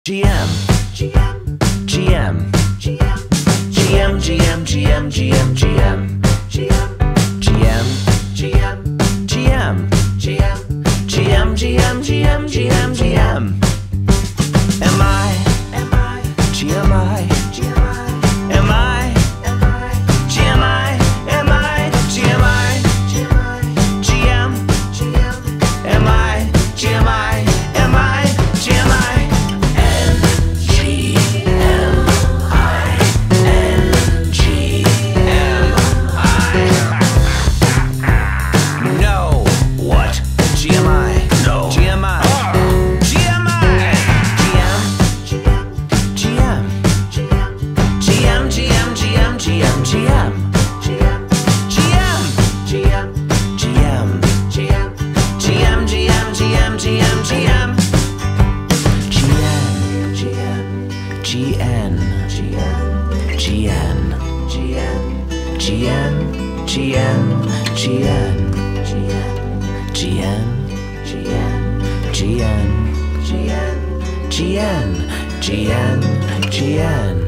GM, GM, GM, GM, GM, GM, GM, GM, GM, GM, GM, GM, GM, GM, GM, GM, GM. Am I, GMI, am I, GMI, am I, GMI, GM, am I, GMI, am I, GMI. GN